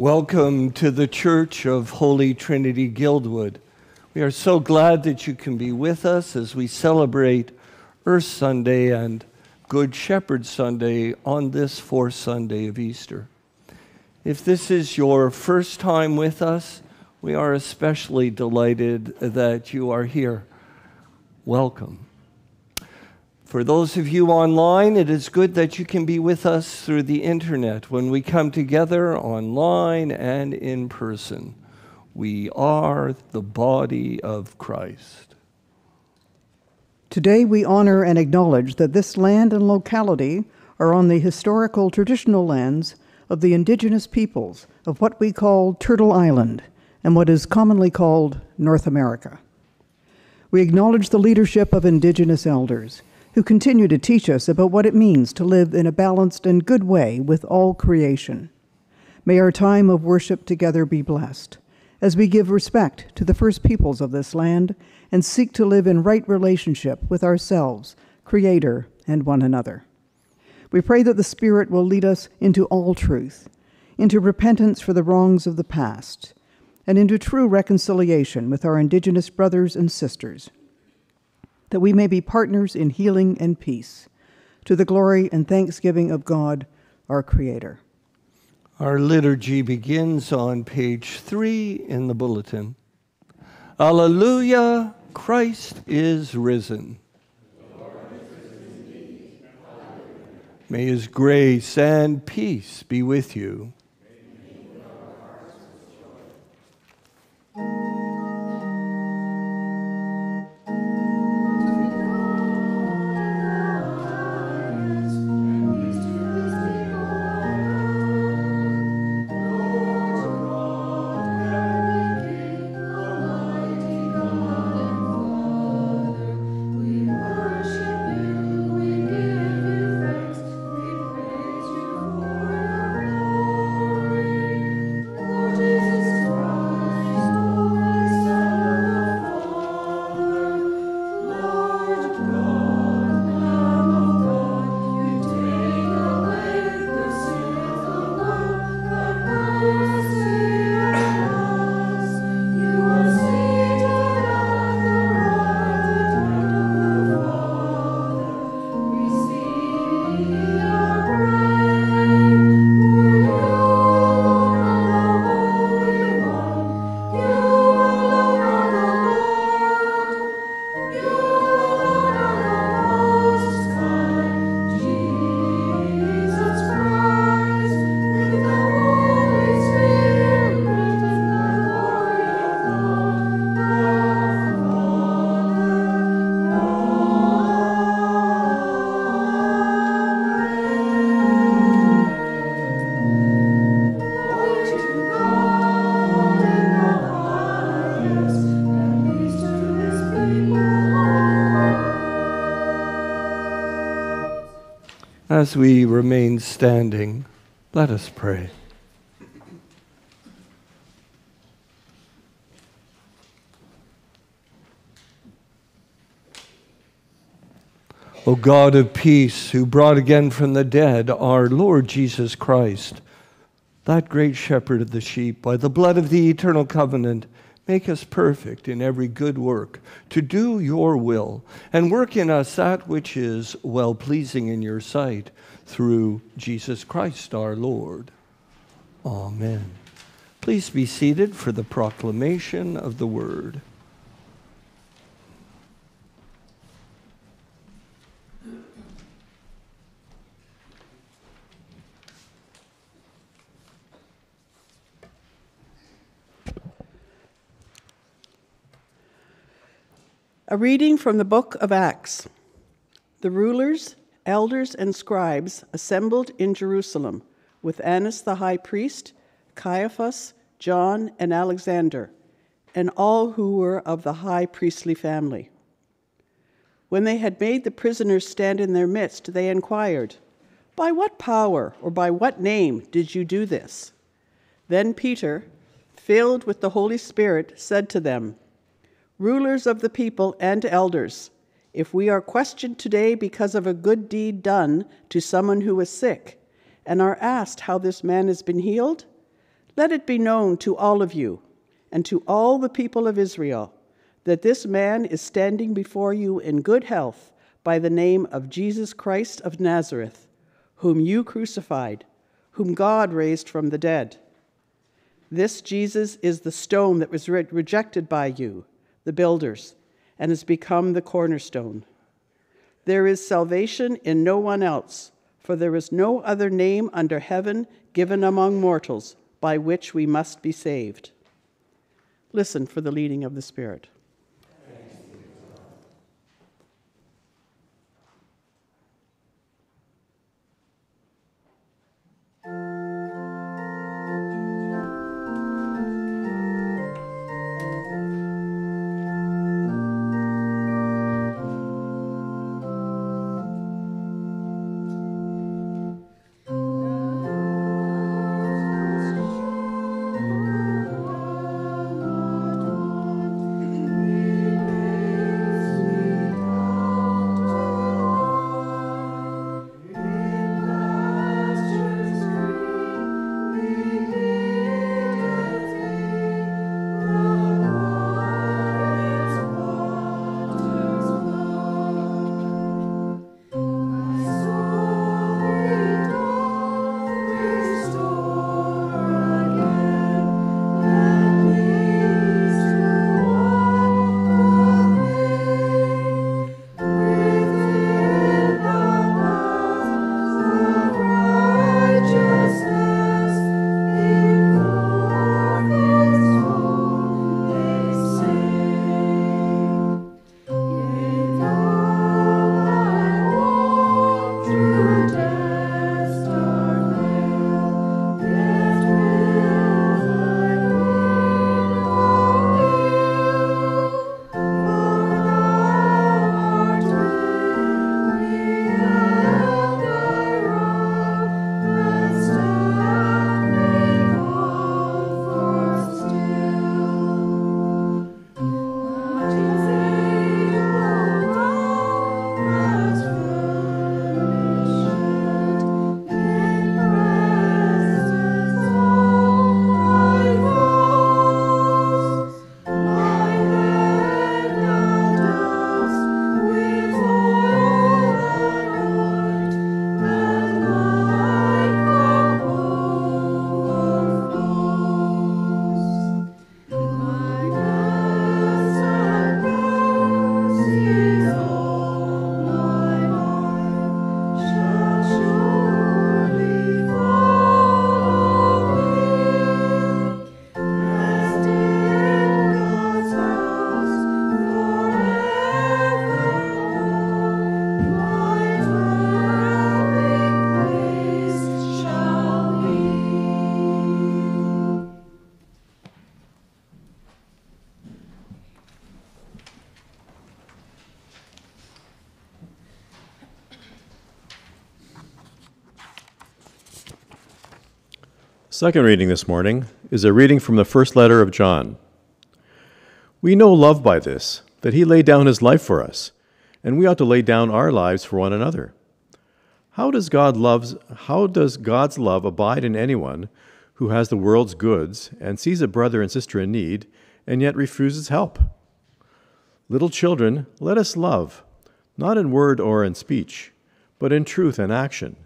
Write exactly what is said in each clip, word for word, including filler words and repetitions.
Welcome to the Church of Holy Trinity Guildwood. We are so glad that you can be with us as we celebrate Earth Sunday and Good Shepherd Sunday on this fourth Sunday of Easter. If this is your first time with us, we are especially delighted that you are here. Welcome. For those of you online, it is good that you can be with us through the internet when we come together online and in person. We are the body of Christ. Today we honor and acknowledge that this land and locality are on the historical traditional lands of the indigenous peoples of what we call Turtle Island and what is commonly called North America. We acknowledge the leadership of indigenous elders who continue to teach us about what it means to live in a balanced and good way with all creation. May our time of worship together be blessed, as we give respect to the first peoples of this land and seek to live in right relationship with ourselves, Creator, and one another. We pray that the Spirit will lead us into all truth, into repentance for the wrongs of the past, and into true reconciliation with our Indigenous brothers and sisters, that we may be partners in healing and peace, to the glory and thanksgiving of God, our Creator. Our liturgy begins on page three in the bulletin. Alleluia, Christ is risen. The Lord is risen indeed. May his grace and peace be with you. As we remain standing, let us pray. O God of peace, who brought again from the dead our Lord Jesus Christ, that great shepherd of the sheep, by the blood of the eternal covenant, make us perfect in every good work, to do your will, and work in us that which is well-pleasing in your sight, through Jesus Christ our Lord. Amen. Please be seated for the proclamation of the word. A reading from the book of Acts. The rulers, elders, and scribes assembled in Jerusalem with Annas the high priest, Caiaphas, John, and Alexander, and all who were of the high priestly family. When they had made the prisoners stand in their midst, they inquired, "By what power or by what name did you do this?" Then Peter, filled with the Holy Spirit, said to them, "Rulers of the people and elders, if we are questioned today because of a good deed done to someone who is sick, and are asked how this man has been healed, Let it be known to all of you and to all the people of Israel that this man is standing before you in good health by the name of Jesus Christ of Nazareth, whom you crucified, whom God raised from the dead. This Jesus is the stone that was re- rejected by you, the builders, and has become the cornerstone. There is salvation in no one else, for there is no other name under heaven given among mortals by which we must be saved. Listen for the leading of the Spirit. Second reading this morning is a reading from the first letter of John. We know love by this, that he laid down his life for us, and we ought to lay down our lives for one another. How does God loves, how does God's love abide in anyone who has the world's goods and sees a brother and sister in need and yet refuses help? Little children, let us love, not in word or in speech, but in truth and action.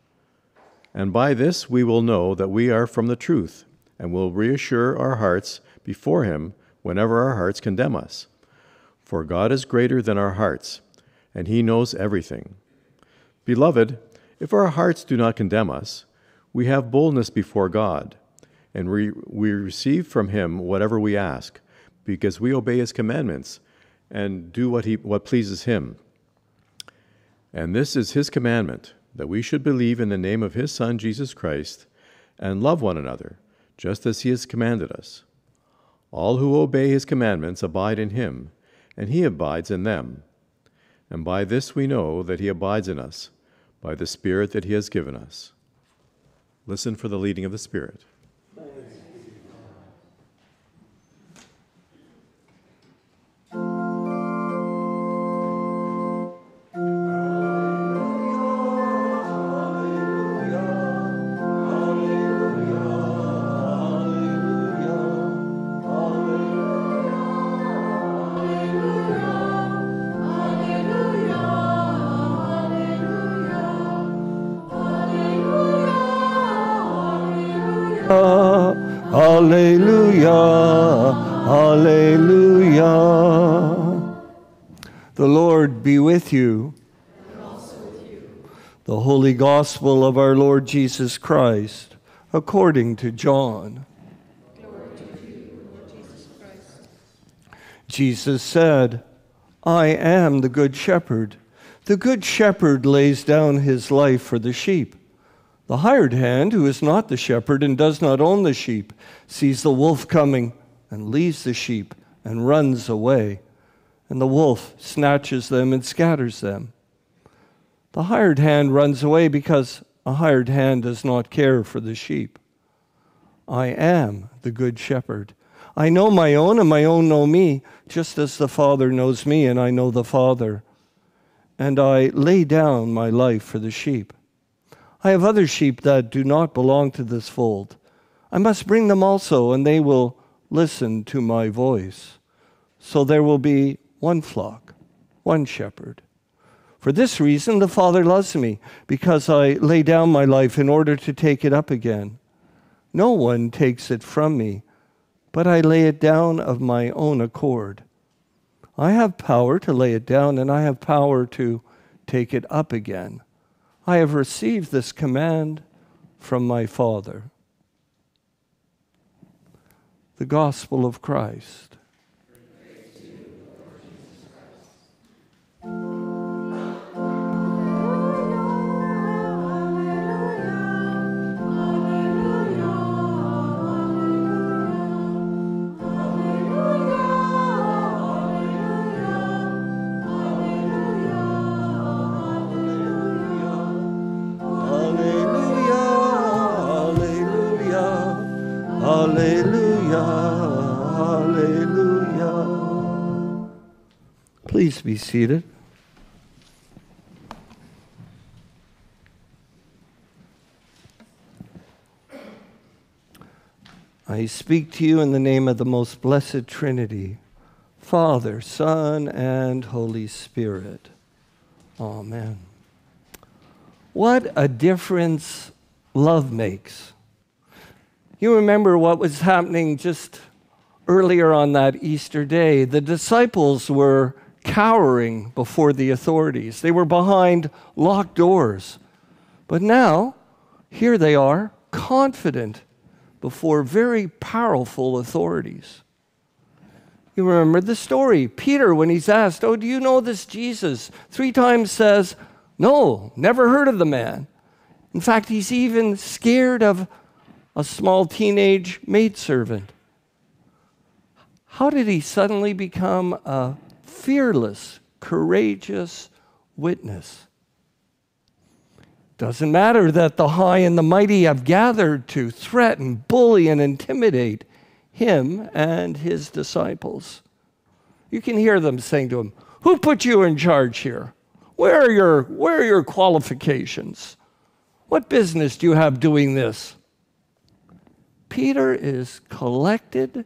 And by this we will know that we are from the truth, and will reassure our hearts before him whenever our hearts condemn us. For God is greater than our hearts, and he knows everything. Beloved, if our hearts do not condemn us, we have boldness before God, and we, we receive from him whatever we ask, because we obey his commandments and do what he what pleases him. And this is his commandment, that we should believe in the name of his Son, Jesus Christ, and love one another, just as he has commanded us. All who obey his commandments abide in him, and he abides in them. And by this we know that he abides in us, by the Spirit that he has given us. Listen for the leading of the Spirit. Alleluia, Alleluia, Alleluia. The Lord be with you. And also with you. The Holy Gospel of our Lord Jesus Christ, according to John. Glory to you, Lord Jesus Christ. Jesus said, I am the good shepherd. The good shepherd lays down his life for the sheep. The hired hand, who is not the shepherd and does not own the sheep, sees the wolf coming and leaves the sheep and runs away. And the wolf snatches them and scatters them. The hired hand runs away because a hired hand does not care for the sheep. I am the good shepherd. I know my own, and my own know me, just as the Father knows me, and I know the Father. And I lay down my life for the sheep. I have other sheep that do not belong to this fold. I must bring them also, and they will listen to my voice. So there will be one flock, one shepherd. For this reason the Father loves me, because I lay down my life in order to take it up again. No one takes it from me, but I lay it down of my own accord. I have power to lay it down, and I have power to take it up again. I have received this command from my Father. The Gospel of Christ. Praise to you, Lord Jesus Christ. Please be seated. I speak to you in the name of the most blessed Trinity, Father, Son, and Holy Spirit. Amen. What a difference love makes. You remember what was happening just earlier on that Easter day. The disciples were cowering before the authorities. They were behind locked doors. But now, here they are, confident before very powerful authorities. You remember the story. Peter, when he's asked, oh, do you know this Jesus? Three times says, no, never heard of the man. In fact, he's even scared of a small teenage maidservant. How did he suddenly become a fearless, courageous witness? Doesn't matter that the high and the mighty have gathered to threaten, bully, and intimidate him and his disciples. You can hear them saying to him, who put you in charge here? Where are your, where are your qualifications? What business do you have doing this? Peter is collected,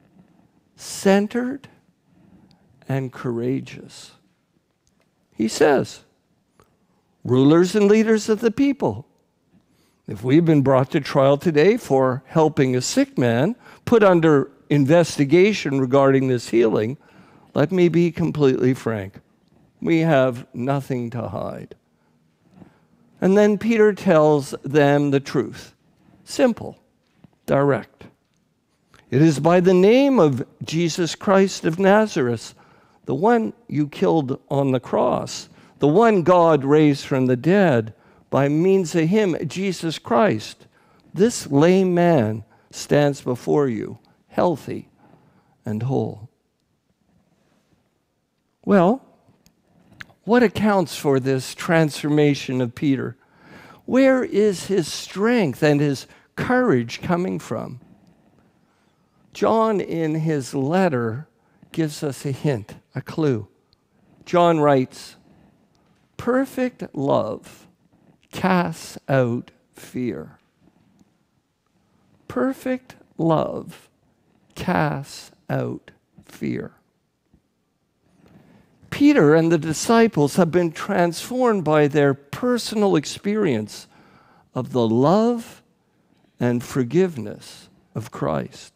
centered, and courageous. He says, rulers and leaders of the people, if we've been brought to trial today for helping a sick man, put under investigation regarding this healing, let me be completely frank. We have nothing to hide. And then Peter tells them the truth. Simple, direct. It is by the name of Jesus Christ of Nazareth, the one you killed on the cross, the one God raised from the dead, by means of him, Jesus Christ, this lame man stands before you, healthy and whole. Well, what accounts for this transformation of Peter? Where is his strength and his courage coming from? John, in his letter, gives us a hint, a clue. John writes, perfect love casts out fear. Perfect love casts out fear. Peter and the disciples have been transformed by their personal experience of the love and forgiveness of Christ.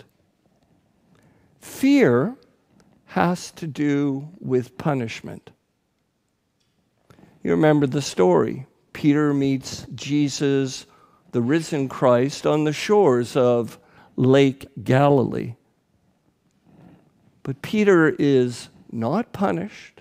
Fear has to do with punishment. You remember the story. Peter meets Jesus, the risen Christ, on the shores of Lake Galilee. But Peter is not punished.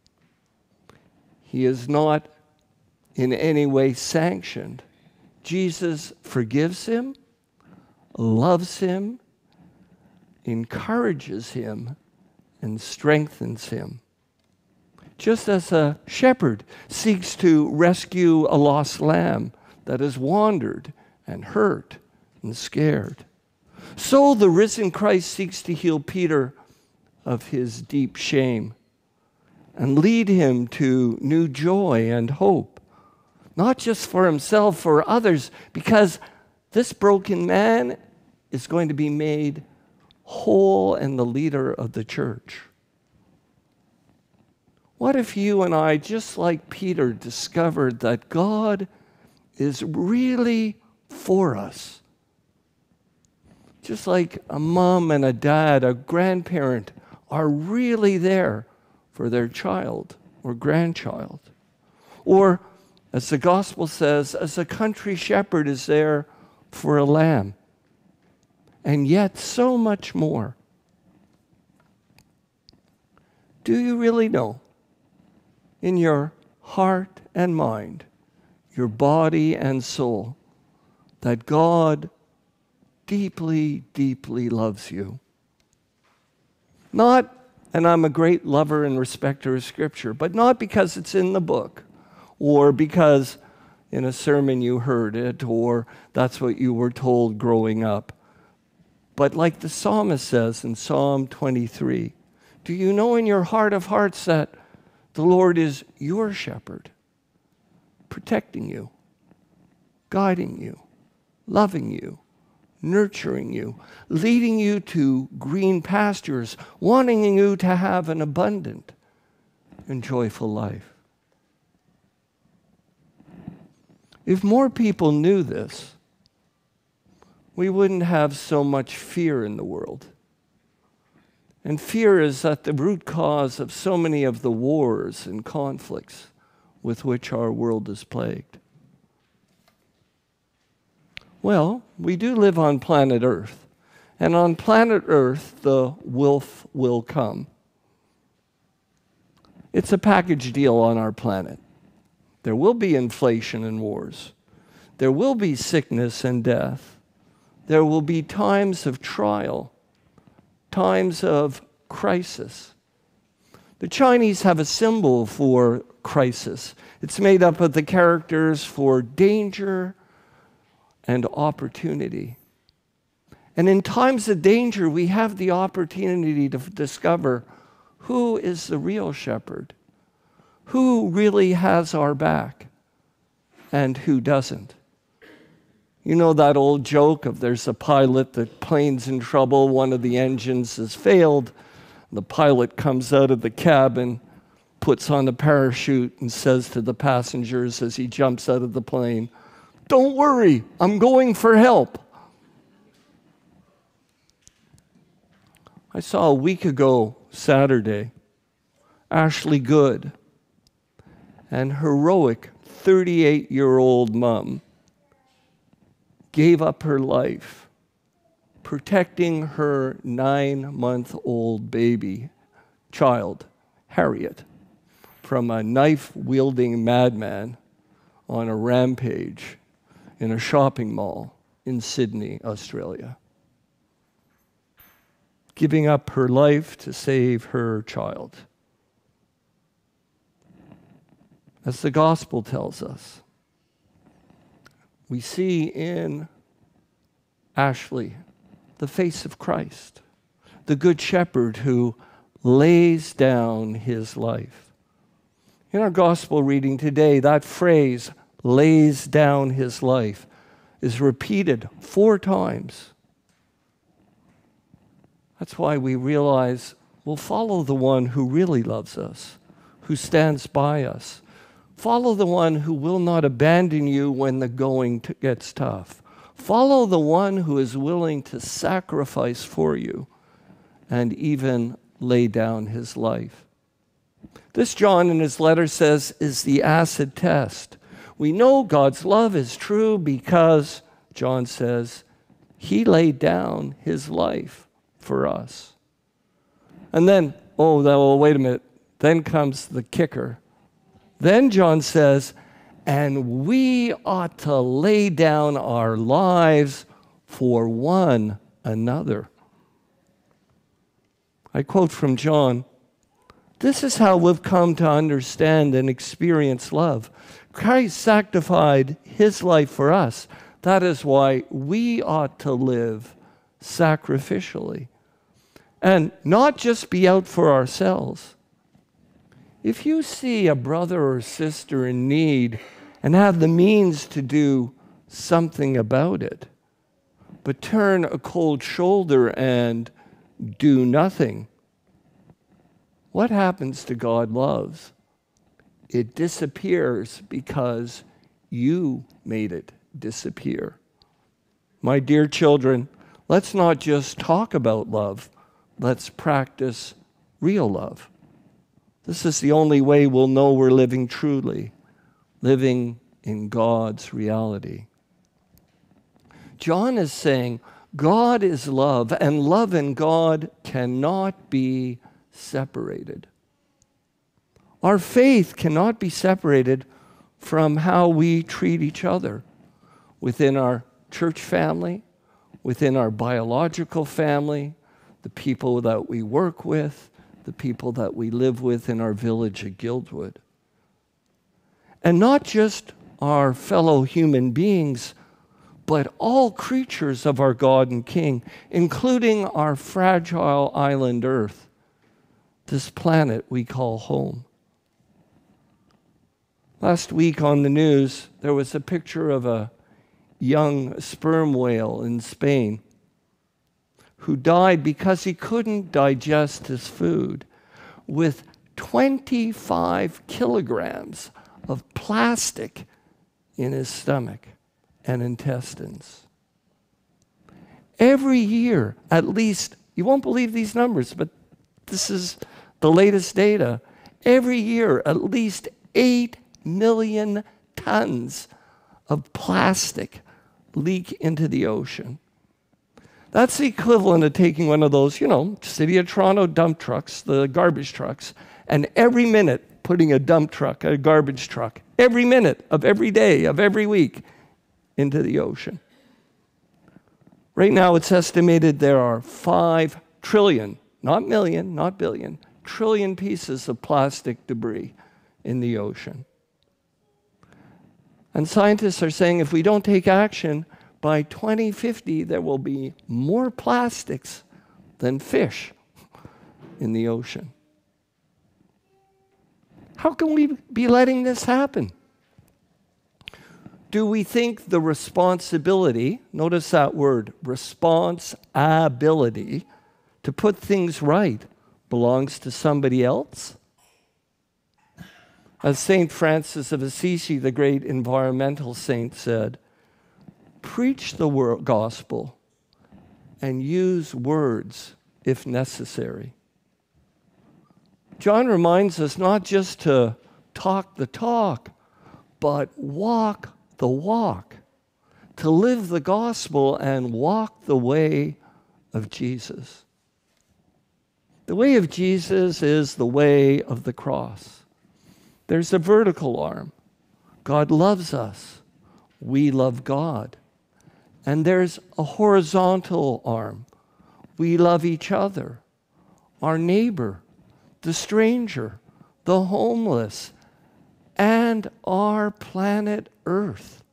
He is not in any way sanctioned. Jesus forgives him, loves him, encourages him, and strengthens him. Just as a shepherd seeks to rescue a lost lamb that has wandered and hurt and scared, so the risen Christ seeks to heal Peter of his deep shame and lead him to new joy and hope, not just for himself, for others, because this broken man is going to be made whole and the leader of the church. What if you and I, just like Peter, discovered that God is really for us? Just like a mom and a dad, a grandparent, are really there for their child or grandchild. Or, as the gospel says, as a country shepherd is there for a lamb. And yet so much more. Do you really know, in your heart and mind, your body and soul, that God deeply, deeply loves you? Not, and I'm a great lover and respecter of Scripture, but not because it's in the book, or because in a sermon you heard it, or that's what you were told growing up. But like the psalmist says in Psalm twenty-three, do you know in your heart of hearts that the Lord is your shepherd, protecting you, guiding you, loving you, nurturing you, leading you to green pastures, wanting you to have an abundant and joyful life? If more people knew this, we wouldn't have so much fear in the world. And fear is at the root cause of so many of the wars and conflicts with which our world is plagued. Well, we do live on planet Earth, and on planet Earth, the wolf will come. It's a package deal on our planet. There will be inflation and wars. There will be sickness and death. There will be times of trial, times of crisis. The Chinese have a symbol for crisis. It's made up of the characters for danger and opportunity. And in times of danger, we have the opportunity to discover who is the real shepherd, who really has our back, and who doesn't. You know that old joke of there's a pilot, the plane's in trouble, one of the engines has failed. The pilot comes out of the cabin, puts on a parachute, and says to the passengers as he jumps out of the plane, "Don't worry, I'm going for help." I saw a week ago, Saturday, Ashley Good, an heroic thirty-eight-year-old mom, gave up her life protecting her nine-month-old baby child, Harriet, from a knife-wielding madman on a rampage in a shopping mall in Sydney, Australia. Giving up her life to save her child. As the gospel tells us, we see in Ashley the face of Christ, the good shepherd who lays down his life. In our gospel reading today, that phrase, lays down his life, is repeated four times. That's why we realize we'll follow the one who really loves us, who stands by us. Follow the one who will not abandon you when the going t- gets tough. Follow the one who is willing to sacrifice for you and even lay down his life. This, John in his letter says, is the acid test. We know God's love is true because, John says, he laid down his life for us. And then, oh, well, wait a minute. Then comes the kicker. Then John says, and we ought to lay down our lives for one another. I quote from John, this is how we've come to understand and experience love. Christ sanctified his life for us. That is why we ought to live sacrificially and not just be out for ourselves. If you see a brother or sister in need and have the means to do something about it, but turn a cold shoulder and do nothing, what happens to God's love? It disappears because you made it disappear. My dear children, let's not just talk about love. Let's practice real love. This is the only way we'll know we're living truly, living in God's reality. John is saying God is love, and love and God cannot be separated. Our faith cannot be separated from how we treat each other within our church family, within our biological family, the people that we work with, the people that we live with in our village at Guildwood. And not just our fellow human beings, but all creatures of our God and King, including our fragile island Earth, this planet we call home. Last week on the news, there was a picture of a young sperm whale in Spain who died because he couldn't digest his food with twenty-five kilograms of plastic in his stomach and intestines. Every year, at least, you won't believe these numbers, but this is the latest data. Every year, at least eight million tons of plastic leak into the ocean. That's the equivalent of taking one of those, you know, City of Toronto dump trucks, the garbage trucks, and every minute putting a dump truck, a garbage truck, every minute of every day, of every week, into the ocean. Right now, it's estimated there are five trillion, not million, not billion, trillion pieces of plastic debris in the ocean. And scientists are saying if we don't take action, by twenty fifty, there will be more plastics than fish in the ocean. How can we be letting this happen? Do we think the responsibility, notice that word, responsibility, to put things right belongs to somebody else? As Saint Francis of Assisi, the great environmental saint, said, preach the word, gospel and use words if necessary. John reminds us not just to talk the talk, but walk the walk, to live the gospel and walk the way of Jesus. The way of Jesus is the way of the cross. There's a vertical arm. God loves us. We love God. And there's a horizontal arm. We love each other, our neighbor, the stranger, the homeless, and our planet Earth.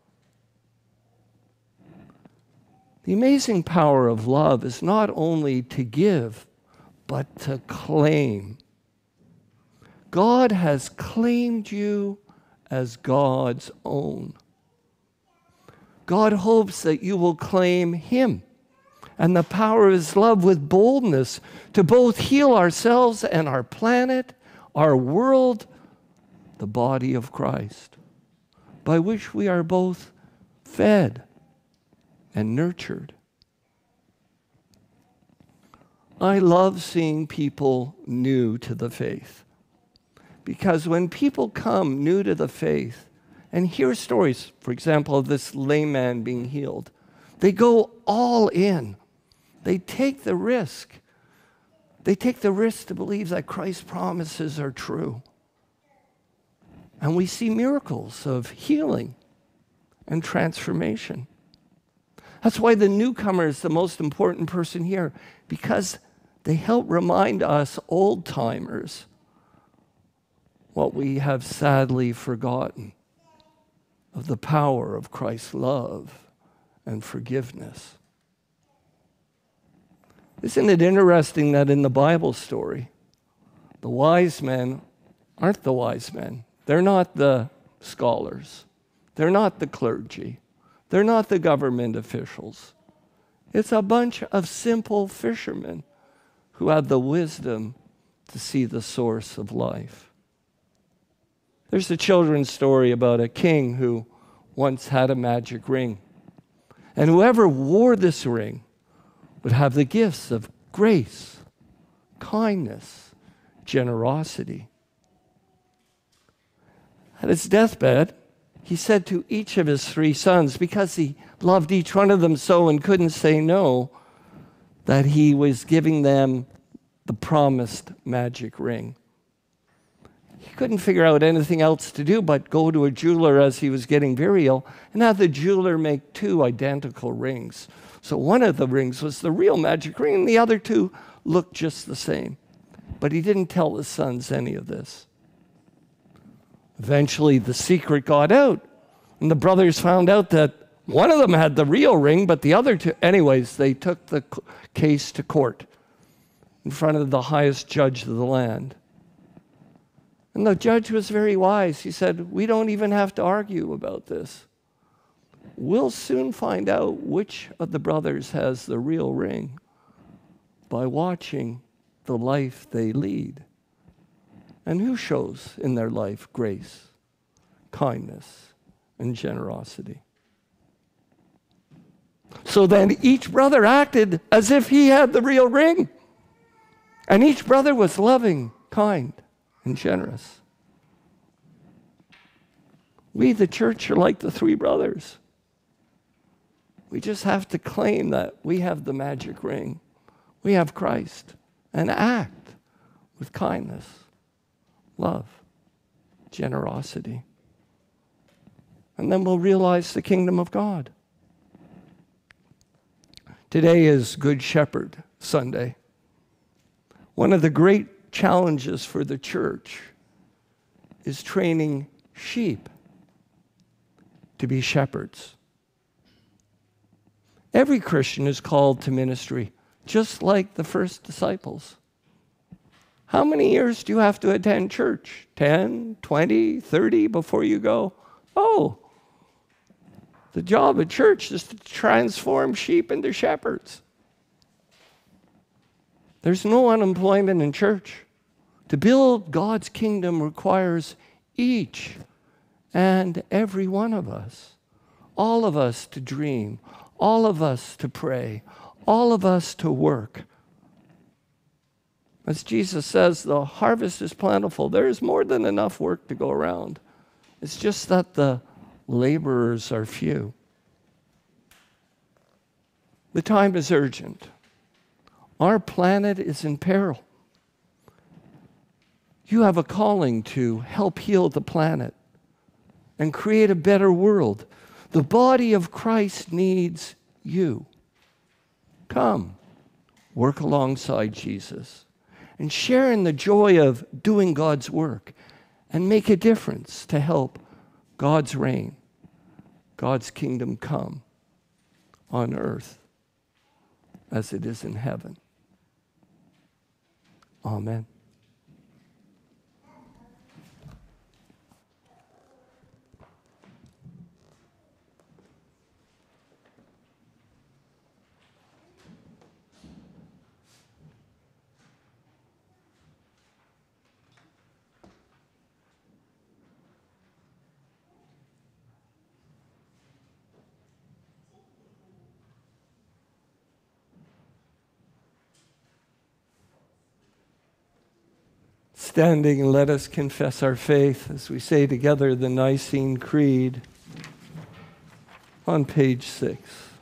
The amazing power of love is not only to give, but to claim. God has claimed you as God's own. God hopes that you will claim Him and the power of His love with boldness to both heal ourselves and our planet, our world, the body of Christ, by which we are both fed and nurtured. I love seeing people new to the faith, because when people come new to the faith and hear stories, for example, of this lame man being healed, they go all in. They take the risk. They take the risk to believe that Christ's promises are true. And we see miracles of healing and transformation. That's why the newcomer is the most important person here, because they help remind us old-timers what we have sadly forgotten of the power of Christ's love and forgiveness. Isn't it interesting that in the Bible story, the wise men aren't the wise men. They're not the scholars. They're not the clergy. They're not the government officials. It's a bunch of simple fishermen who had the wisdom to see the source of life. There's a children's story about a king who once had a magic ring. And whoever wore this ring would have the gifts of grace, kindness, generosity. At his deathbed, he said to each of his three sons, because he loved each one of them so and couldn't say no, that he was giving them the promised magic ring. He couldn't figure out anything else to do but go to a jeweler as he was getting very ill and have the jeweler make two identical rings. So one of the rings was the real magic ring, and the other two looked just the same. But he didn't tell his sons any of this. Eventually, the secret got out, and the brothers found out that one of them had the real ring, but the other two, anyways, they took the case to court in front of the highest judge of the land. And the judge was very wise. He said, we don't even have to argue about this. We'll soon find out which of the brothers has the real ring by watching the life they lead. And who shows in their life grace, kindness, and generosity. So then each brother acted as if he had the real ring. And each brother was loving, kind, and generous. We, the church, are like the three brothers. We just have to claim that we have the magic ring. We have Christ, and act with kindness, love, generosity. And then we'll realize the kingdom of God. Today is Good Shepherd Sunday. One of the great challenges for the church is training sheep to be shepherds. Every Christian is called to ministry, just like the first disciples. How many years do you have to attend church? ten, twenty, thirty before you go? Oh, the job of church is to transform sheep into shepherds. There's no unemployment in church. To build God's kingdom requires each and every one of us, all of us to dream, all of us to pray, all of us to work. As Jesus says, the harvest is plentiful. There is more than enough work to go around. It's just that the laborers are few. The time is urgent. Our planet is in peril. You have a calling to help heal the planet and create a better world. The body of Christ needs you. Come, work alongside Jesus and share in the joy of doing God's work and make a difference to help God's reign, God's kingdom come on earth as it is in heaven. Amen. Standing, let us confess our faith as we say together the Nicene Creed on page six.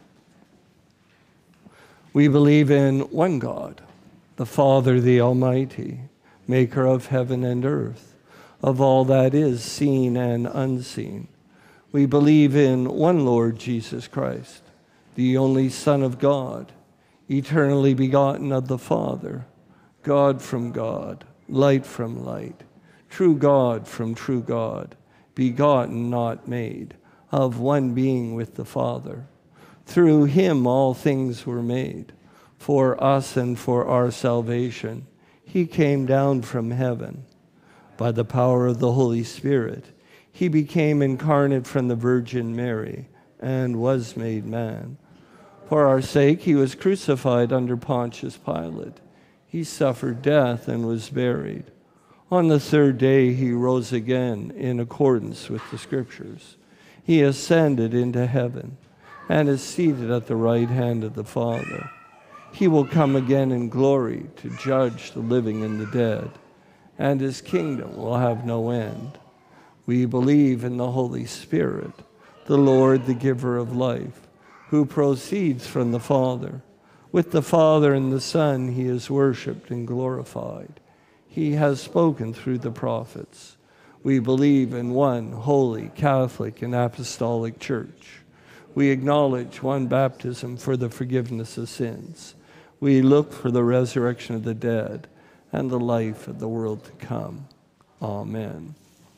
We believe in one God, the Father, the Almighty, maker of heaven and earth, of all that is seen and unseen. We believe in one Lord Jesus Christ, the only Son of God, eternally begotten of the Father, God from God, light from light, true God from true God, begotten, not made, of one being with the Father. Through him all things were made. For us and for our salvation, he came down from heaven. By the power of the Holy Spirit, he became incarnate from the Virgin Mary and was made man. For our sake, he was crucified under Pontius Pilate. He suffered death and was buried. On the third day, he rose again in accordance with the Scriptures. He ascended into heaven and is seated at the right hand of the Father. He will come again in glory to judge the living and the dead, and his kingdom will have no end. We believe in the Holy Spirit, the Lord, the giver of life, who proceeds from the Father. With the Father and the Son he is worshipped and glorified. He has spoken through the prophets. We believe in one holy, Catholic, and Apostolic Church. We acknowledge one baptism for the forgiveness of sins. We look for the resurrection of the dead and the life of the world to come. Amen.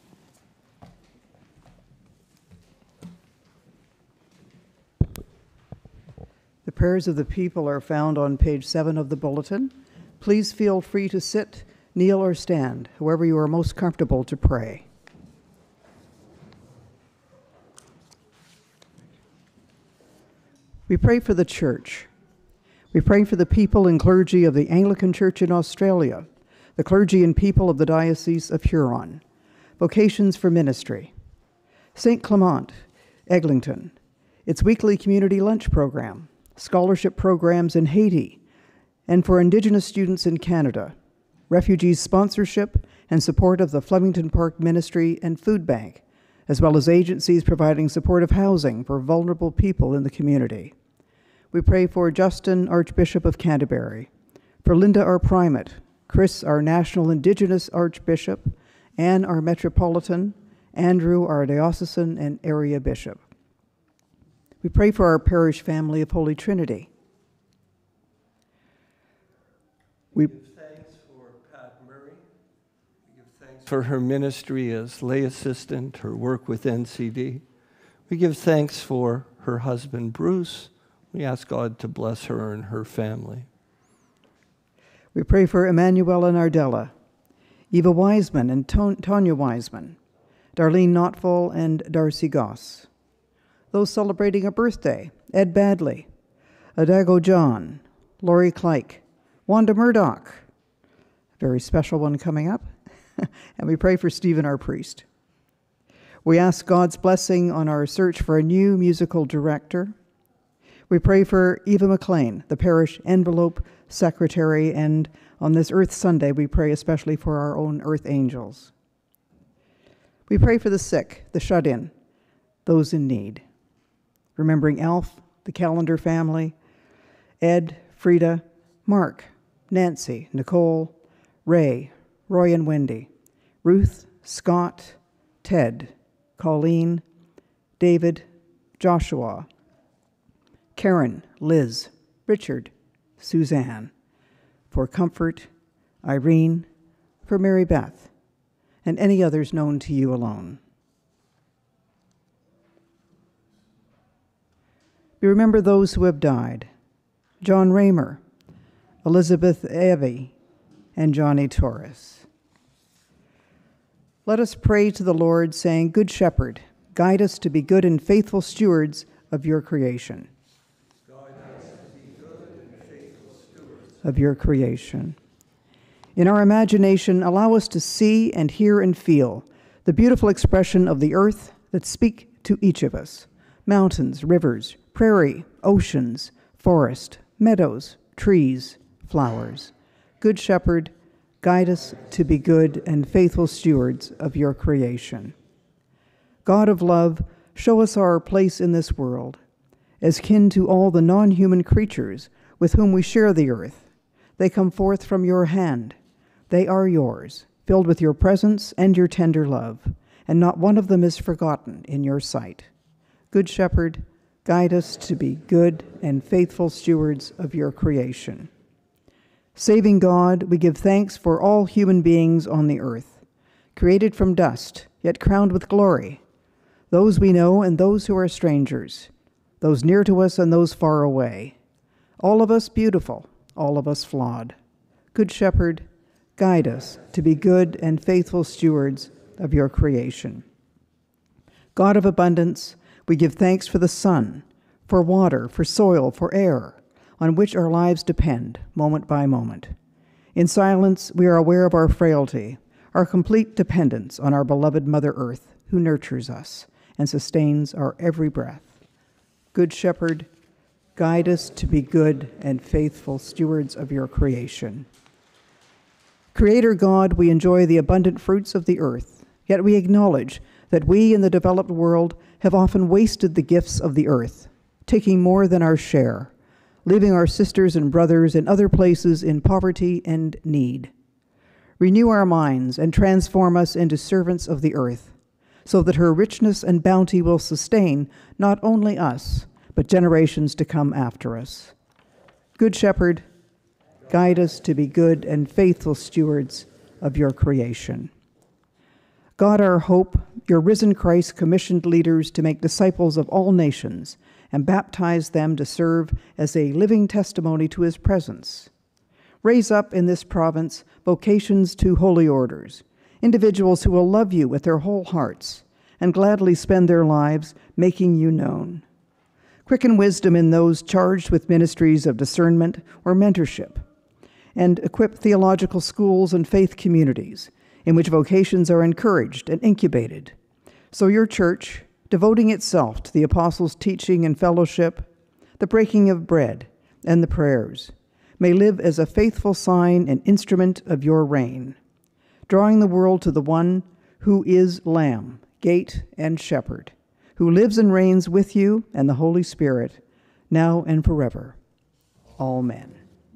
The prayers of the people are found on page seven of the bulletin. Please feel free to sit, kneel, or stand, however you are most comfortable to pray. We pray for the Church. We pray for the people and clergy of the Anglican Church in Australia, the clergy and people of the Diocese of Huron, Vocations for Ministry, Saint Clement, Eglinton, its weekly community lunch program, scholarship programs in Haiti, and for Indigenous students in Canada, refugees sponsorship and support of the Flemington Park Ministry and Food Bank, as well as agencies providing supportive housing for vulnerable people in the community. We pray for Justin, Archbishop of Canterbury, for Linda, our Primate, Chris, our National Indigenous Archbishop, Anne, our Metropolitan, Andrew, our Diocesan and Area Bishop. We pray for our parish family of Holy Trinity. We give thanks for Pat Murray. We give thanks for her ministry as lay assistant, her work with N C D. We give thanks for her husband, Bruce. We ask God to bless her and her family. We pray for Emanuela Nardella, Eva Wiseman and Ton- Tanya Wiseman, Darlene Notfall and Darcy Goss. Those celebrating a birthday, Ed Badley, Adago John, Lori Kleik, Wanda Murdoch, a very special one coming up, and we pray for Stephen, our priest. We ask God's blessing on our search for a new musical director. We pray for Eva McLean, the parish envelope secretary, and on this Earth Sunday, we pray especially for our own earth angels. We pray for the sick, the shut-in, those in need. Remembering Alf, the Calendar family, Ed, Frida, Mark, Nancy, Nicole, Ray, Roy and Wendy, Ruth, Scott, Ted, Colleen, David, Joshua, Karen, Liz, Richard, Suzanne, for Comfort, Irene, for Mary Beth, and any others known to you alone. We remember those who have died: John Raymer, Elizabeth Evie, and Johnny Torres. Let us pray to the Lord, saying, Good Shepherd, guide us to be good and faithful stewards of your creation. Guide us to be good and faithful stewards of your creation. In our imagination, allow us to see and hear and feel the beautiful expression of the earth that speak to each of us: mountains, rivers, prairie, oceans, forest, meadows, trees, flowers. Good Shepherd, guide us to be good and faithful stewards of your creation. God of love, show us our place in this world, as kin to all the non-human creatures with whom we share the earth. They come forth from your hand. They are yours, filled with your presence and your tender love, and not one of them is forgotten in your sight. Good Shepherd, guide us to be good and faithful stewards of your creation. Saving God, we give thanks for all human beings on the earth, created from dust, yet crowned with glory, those we know and those who are strangers, those near to us and those far away, all of us beautiful, all of us flawed. Good Shepherd, guide us to be good and faithful stewards of your creation. God of abundance, we give thanks for the sun, for water, for soil, for air, on which our lives depend, moment by moment. In silence, we are aware of our frailty, our complete dependence on our beloved Mother Earth, who nurtures us and sustains our every breath. Good Shepherd, guide us to be good and faithful stewards of your creation. Creator God, we enjoy the abundant fruits of the earth, yet we acknowledge that we in the developed world have often wasted the gifts of the earth, taking more than our share, leaving our sisters and brothers in other places in poverty and need. Renew our minds and transform us into servants of the earth, so that her richness and bounty will sustain not only us, but generations to come after us. Good Shepherd, guide us to be good and faithful stewards of your creation. God, our hope, your risen Christ commissioned leaders to make disciples of all nations and baptize them to serve as a living testimony to his presence. Raise up in this province vocations to holy orders, individuals who will love you with their whole hearts and gladly spend their lives making you known. Quicken wisdom in those charged with ministries of discernment or mentorship, and equip theological schools and faith communities in which vocations are encouraged and incubated, so your church, devoting itself to the apostles' teaching and fellowship, the breaking of bread, and the prayers, may live as a faithful sign and instrument of your reign, drawing the world to the one who is Lamb, Gate, and Shepherd, who lives and reigns with you and the Holy Spirit, now and forever. Amen.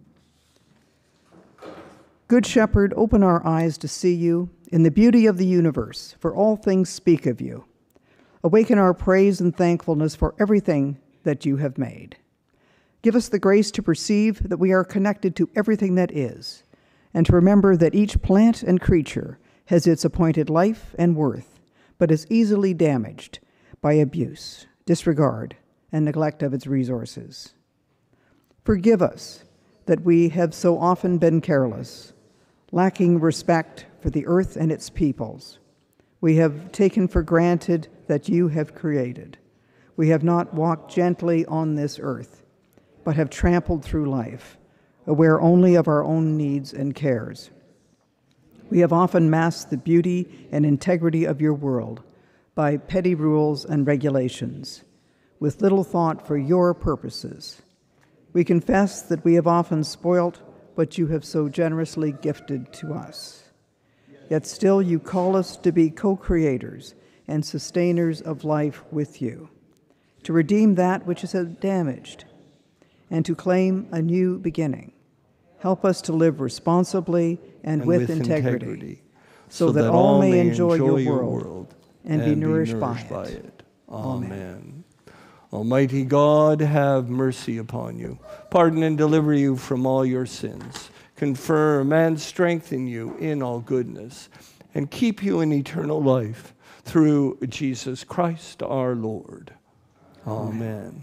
Good Shepherd, open our eyes to see you in the beauty of the universe, for all things speak of you. Awaken our praise and thankfulness for everything that you have made. Give us the grace to perceive that we are connected to everything that is, and to remember that each plant and creature has its appointed life and worth, but is easily damaged by abuse, disregard, and neglect of its resources. Forgive us that we have so often been careless, lacking respect for the earth and its peoples. We have taken for granted that you have created. We have not walked gently on this earth, but have trampled through life, aware only of our own needs and cares. We have often masked the beauty and integrity of your world by petty rules and regulations, with little thought for your purposes. We confess that we have often spoilt what you have so generously gifted to us. Yet still you call us to be co-creators and sustainers of life with you, to redeem that which is damaged, and to claim a new beginning. Help us to live responsibly and, and with, with integrity, integrity, so, so that, that all may enjoy, enjoy your world, world and, and be nourished, be nourished by, it. by it. Amen. Amen. Almighty God, have mercy upon you, pardon and deliver you from all your sins, confirm and strengthen you in all goodness, and keep you in eternal life through Jesus Christ our Lord. Amen. Amen.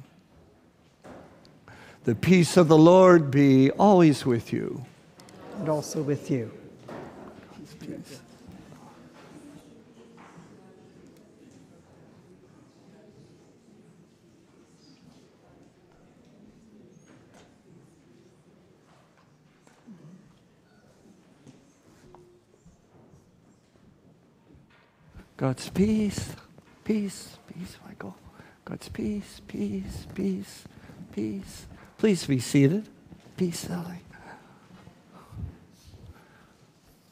The peace of the Lord be always with you. And also with you. Peace. God's peace, peace, peace, Michael. God's peace, peace, peace, peace. Please be seated. Peace, Sally.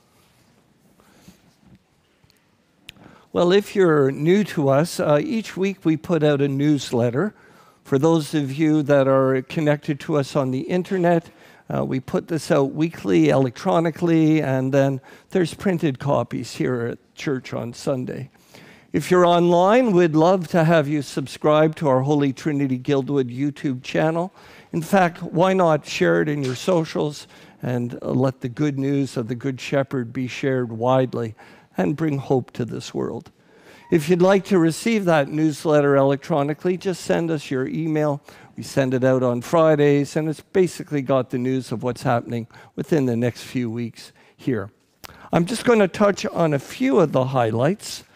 Well, if you're new to us, uh, each week we put out a newsletter. For those of you that are connected to us on the internet, uh, we put this out weekly, electronically, and then there's printed copies here at church on Sunday. If you're online, we'd love to have you subscribe to our Holy Trinity Guildwood YouTube channel. In fact, why not share it in your socials and uh, let the good news of the Good Shepherd be shared widely and bring hope to this world. If you'd like to receive that newsletter electronically, just send us your email. We send it out on Fridays, and it's basically got the news of what's happening within the next few weeks here. I'm just going to touch on a few of the highlights.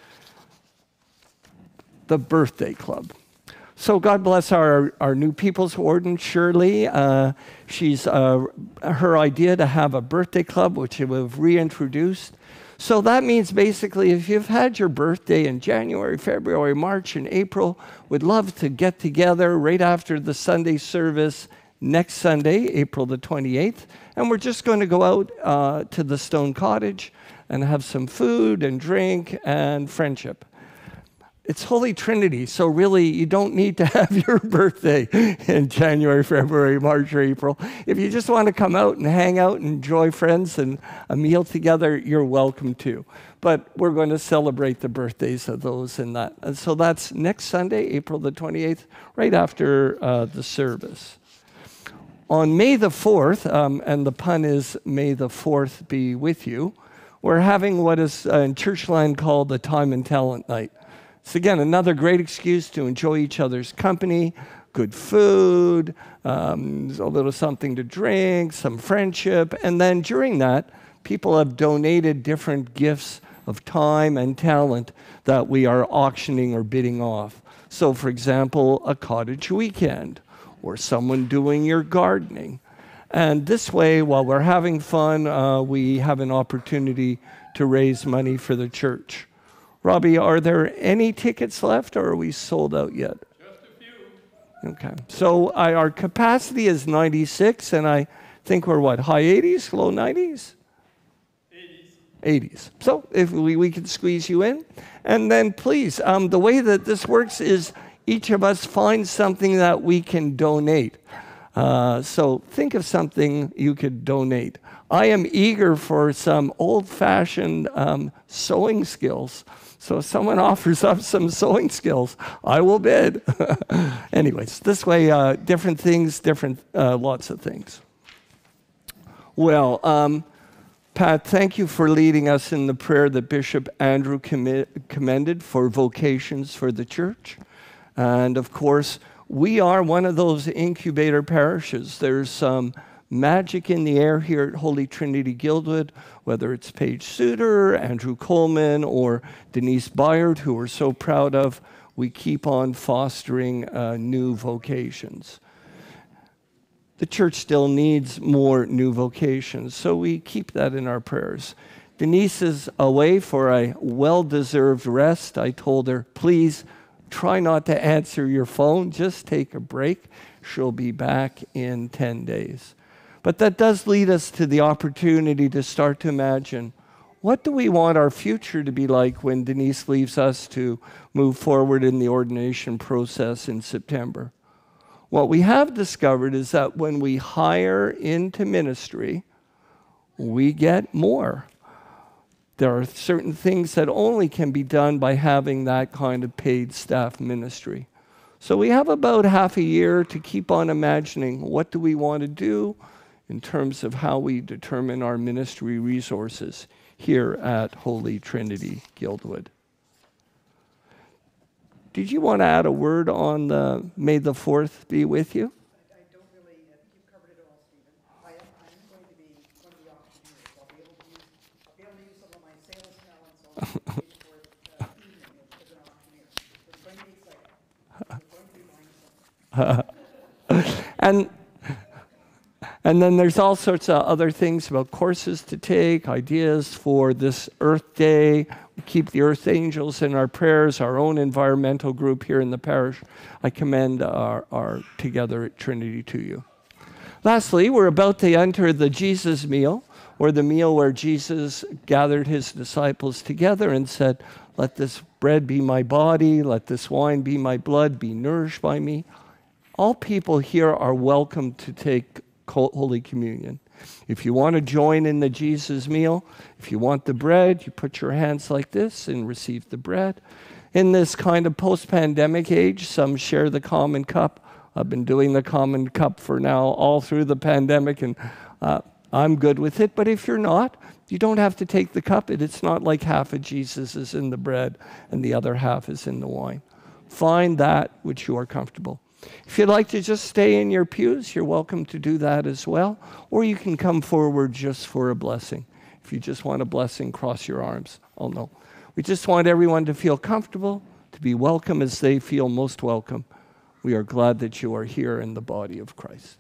The birthday club. So God bless our, our new people's warden, Shirley. Uh, she's uh, her idea to have a birthday club, which we've reintroduced. So that means basically if you've had your birthday in January, February, March, and April, we'd love to get together right after the Sunday service next Sunday, April the twenty-eighth. And we're just going to go out uh, to the Stone Cottage and have some food and drink and friendship. It's Holy Trinity, so really you don't need to have your birthday in January, February, March, or April. If you just want to come out and hang out and enjoy friends and a meal together, you're welcome to. But we're going to celebrate the birthdays of those in that. And so that's next Sunday, April the twenty-eighth, right after uh, the service. On May the fourth, um, and the pun is May the fourth be with you, we're having what is uh, in Churchland called the Time and Talent Night. So again, another great excuse to enjoy each other's company, good food, um, a little something to drink, some friendship. And then during that, people have donated different gifts of time and talent that we are auctioning or bidding off. So for example, a cottage weekend or someone doing your gardening. And this way, while we're having fun, uh, we have an opportunity to raise money for the church. Robbie, are there any tickets left, or are we sold out yet? Just a few. Okay. So I, our capacity is ninety-six, and I think we're what, high eighties, low nineties? eighties. eighties. So if we, we can squeeze you in. And then please, um, the way that this works is each of us finds something that we can donate. Uh, so think of something you could donate. I am eager for some old-fashioned um, sewing skills. So if someone offers up some sewing skills, I will bid. Anyways, this way, uh, different things, different, uh, lots of things. Well, um, Pat, thank you for leading us in the prayer that Bishop Andrew commi- commended for vocations for the church. And of course, we are one of those incubator parishes. There's some magic in the air here at Holy Trinity Guildwood, whether it's Paige Suter, Andrew Coleman, or Denise Byard, who we're so proud of. We keep on fostering uh, new vocations. The church still needs more new vocations, so we keep that in our prayers. Denise is away for a well-deserved rest. I told her, please try not to answer your phone, just take a break. She'll be back in ten days. But that does lead us to the opportunity to start to imagine, what do we want our future to be like when Denise leaves us to move forward in the ordination process in September? What we have discovered is that when we hire into ministry, we get more. There are certain things that only can be done by having that kind of paid staff ministry. So we have about half a year to keep on imagining, what do we want to do in terms of how we determine our ministry resources here at Holy Trinity Guildwood. Did you want to add a word on the May the fourth be with you? I don't really, I think you've covered it all, Stephen. I am, I'm going to be one of the auctioneers. I'll be able to use, I'll be able to use some of my sales talents on the fourth uh, evening as an auctioneer. It's going to be exciting. I'm going to be buying something. and And then there's all sorts of other things about courses to take, ideas for this Earth Day. We keep the Earth Angels in our prayers, our own environmental group here in the parish. I commend our, our Together at Trinity to you. Lastly, we're about to enter the Jesus meal, or the meal where Jesus gathered his disciples together and said, let this bread be my body, let this wine be my blood, be nourished by me. All people here are welcome to take Holy Communion. If you want to join in the Jesus meal, if you want the bread, you put your hands like this and receive the bread. In this kind of post-pandemic age, some share the common cup. I've been doing the common cup for now all through the pandemic, and uh, I'm good with it. But if you're not, you don't have to take the cup. It's not like half of Jesus is in the bread and the other half is in the wine. Find that which you are comfortable. If you'd like to just stay in your pews, you're welcome to do that as well. Or you can come forward just for a blessing. If you just want a blessing, cross your arms. Oh no. We just want everyone to feel comfortable, to be welcome as they feel most welcome. We are glad that you are here in the body of Christ.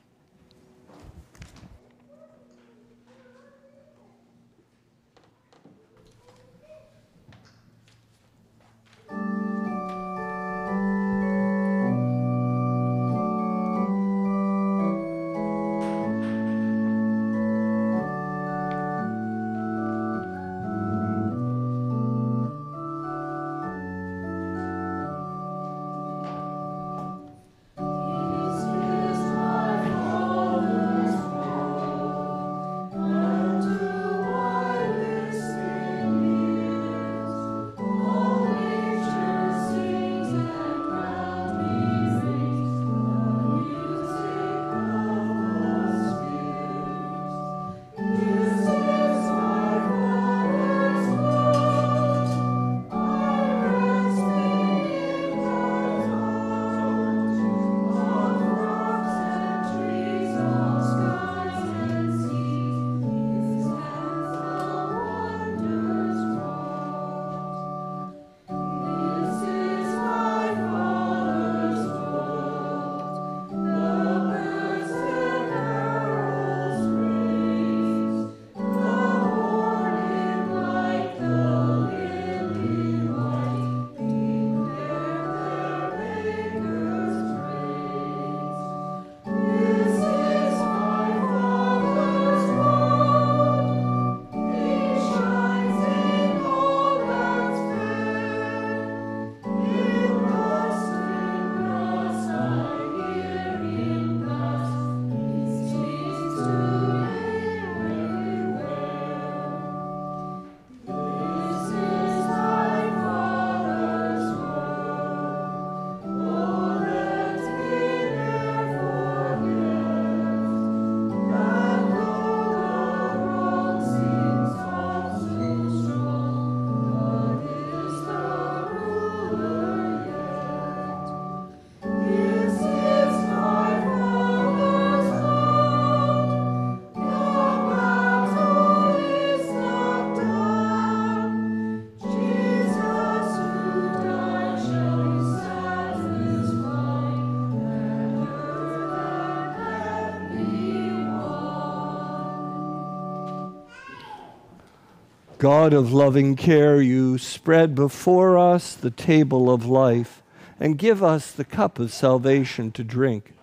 God of loving care, you spread before us the table of life and give us the cup of salvation to drink.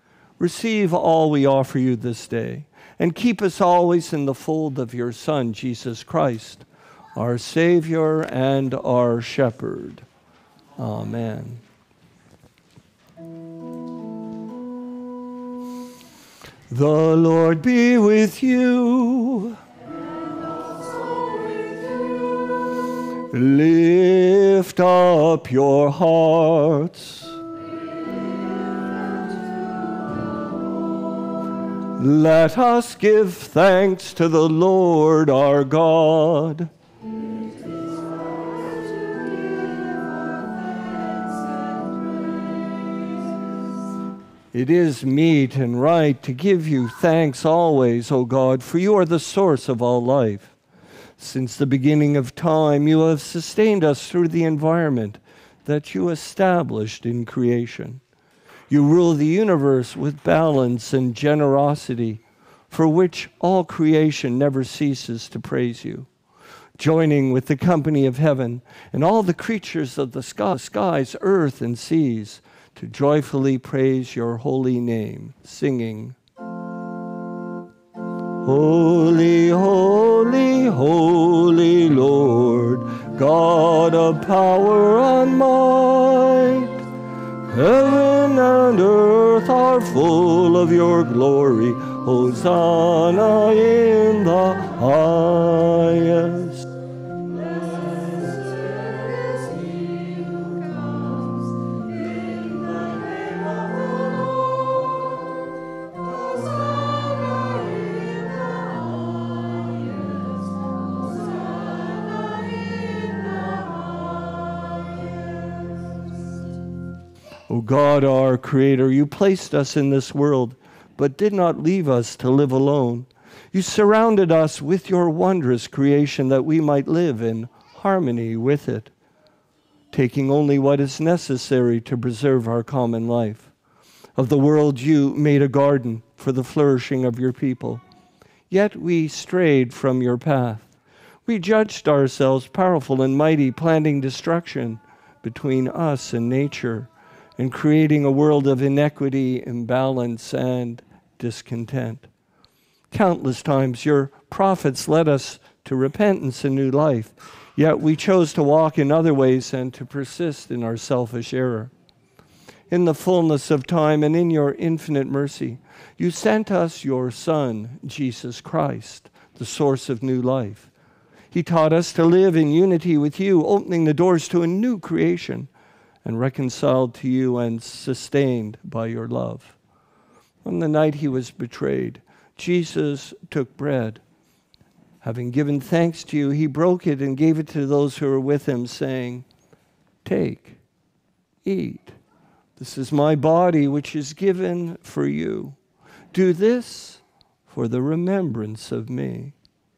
Receive all we offer you this day and keep us always in the fold of your Son, Jesus Christ, our Savior and our Shepherd. Amen. The Lord be with you. Lift up your hearts. Let us give thanks to the Lord our God. It is meet and right to give you thanks always, O God, for you are the source of all life. Since the beginning of time, you have sustained us through the environment that you established in creation. You rule the universe with balance and generosity, for which all creation never ceases to praise you. Joining with the company of heaven and all the creatures of the sky, skies, earth, and seas, to joyfully praise your holy name, singing, Holy, holy, holy Lord, God of power and might. Heaven and earth are full of your glory. Hosanna in the highest. O God, our Creator, you placed us in this world, but did not leave us to live alone. You surrounded us with your wondrous creation that we might live in harmony with it, taking only what is necessary to preserve our common life. Of the world you made a garden for the flourishing of your people. Yet we strayed from your path. We judged ourselves powerful and mighty, planting destruction between us and nature, and creating a world of inequity, imbalance, and discontent. Countless times your prophets led us to repentance and new life, yet we chose to walk in other ways and to persist in our selfish error. In the fullness of time and in your infinite mercy, you sent us your Son, Jesus Christ, the source of new life. He taught us to live in unity with you, opening the doors to a new creation, and reconciled to you and sustained by your love. On the night he was betrayed, Jesus took bread. Having given thanks to you, he broke it and gave it to those who were with him, saying, "Take, eat. This is my body, which is given for you. Do this for the remembrance of me."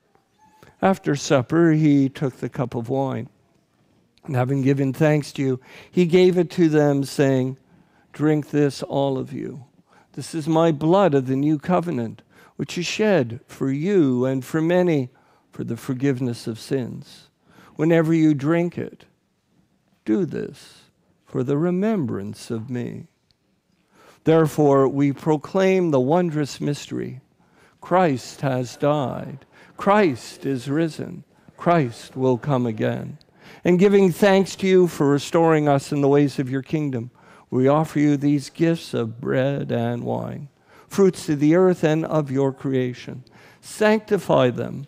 After supper, he took the cup of wine. And having given thanks to you, he gave it to them, saying, "Drink this, all of you. This is my blood of the new covenant, which is shed for you and for many for the forgiveness of sins. Whenever you drink it, do this for the remembrance of me." Therefore, we proclaim the wondrous mystery. Christ has died. Christ is risen. Christ will come again. And giving thanks to you for restoring us in the ways of your kingdom, we offer you these gifts of bread and wine, fruits of the earth and of your creation. Sanctify them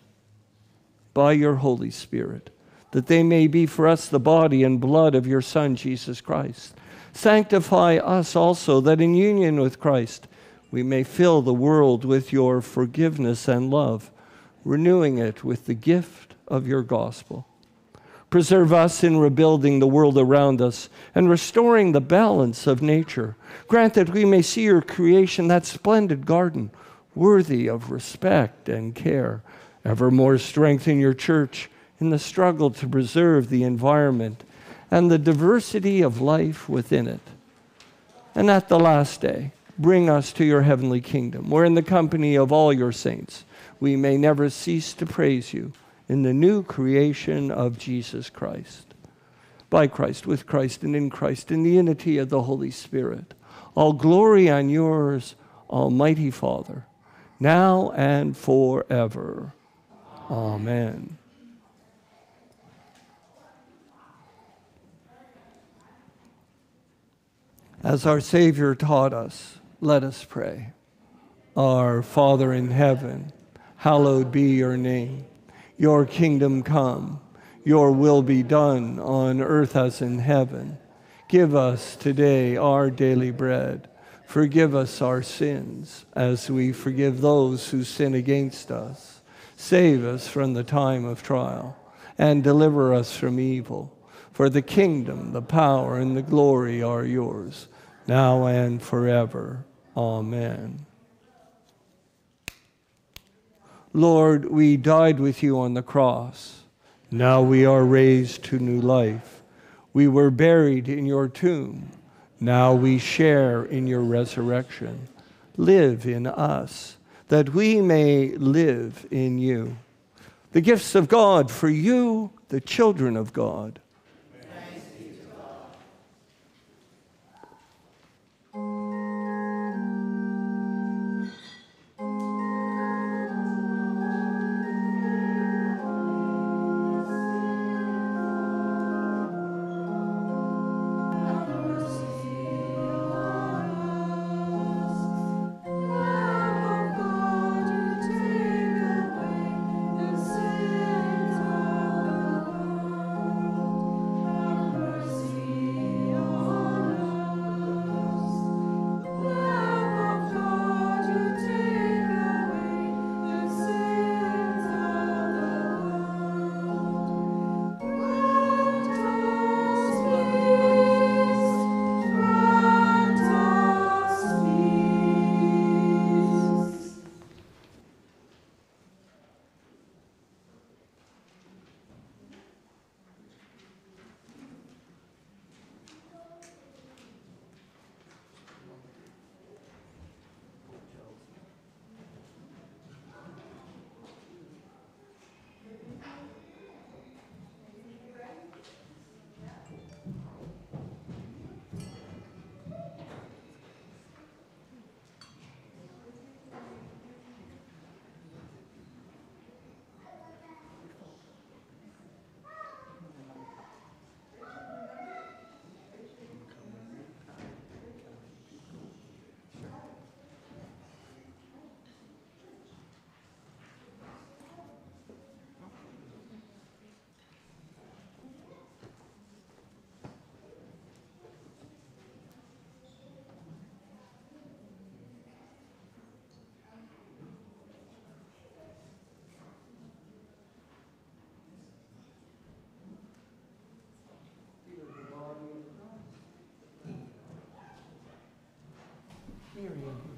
by your Holy Spirit, that they may be for us the body and blood of your Son, Jesus Christ. Sanctify us also, that in union with Christ we may fill the world with your forgiveness and love, renewing it with the gift of your gospel. Preserve us in rebuilding the world around us and restoring the balance of nature. Grant that we may see your creation, that splendid garden, worthy of respect and care. Evermore strengthen your church in the struggle to preserve the environment and the diversity of life within it. And at the last day, bring us to your heavenly kingdom, where in the company of all your saints, we may never cease to praise you in the new creation of Jesus Christ. By Christ, with Christ, and in Christ, in the unity of the Holy Spirit. All glory on yours, Almighty Father, now and forever. Amen. As our Savior taught us, let us pray. Our Father in heaven, hallowed be your name. Your kingdom come, your will be done on earth as in heaven. Give us today our daily bread. Forgive us our sins as we forgive those who sin against us. Save us from the time of trial and deliver us from evil. For the kingdom, the power, and the glory are yours, now and forever. Amen. Lord, we died with you on the cross. Now we are raised to new life. We were buried in your tomb. Now we share in your resurrection. Live in us, that we may live in you. The gifts of God for you, the children of God. Thanks be to God.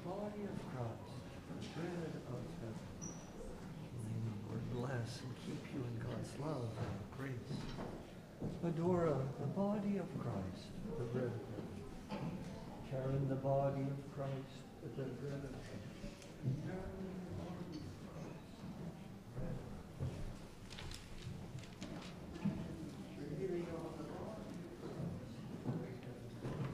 body of Christ, the bread of heaven. May the Lord bless and keep you in God's love and grace. Adora, the body of Christ, the bread of heaven. Karen, the body of Christ, the bread of heaven. Karen, the body of Christ, bread of heaven. Revealing all the body of Christ, bread of heaven.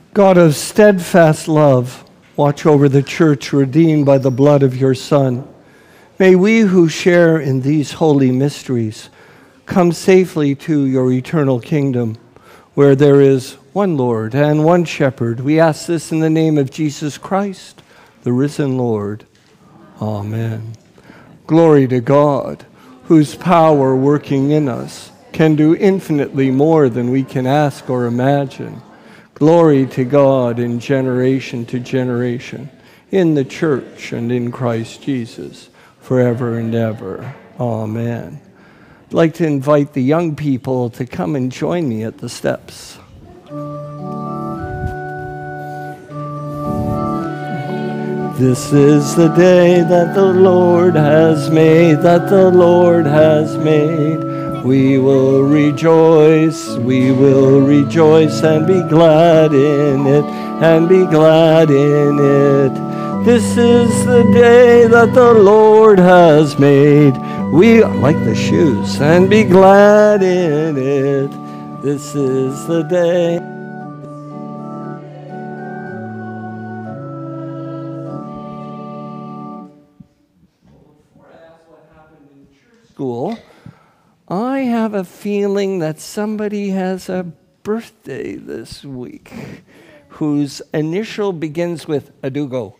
God of steadfast love, watch over the church redeemed by the blood of your Son. May we who share in these holy mysteries come safely to your eternal kingdom, where there is one Lord and one Shepherd. We ask this in the name of Jesus Christ, the risen Lord. Amen. Glory to God, whose power working in us can do infinitely more than we can ask or imagine. Glory to God in generation to generation, in the church and in Christ Jesus, forever and ever. Amen. I'd like to invite the young people to come and join me at the steps. This is the day that the Lord has made, that the Lord has made. We will rejoice, we will rejoice and be glad in it, and be glad in it. This is the day that the Lord has made. We like the shoes, and be glad in it. This is the day. Before I ask what happened in church school, I have a feeling that somebody has a birthday this week whose initial begins with Adugo.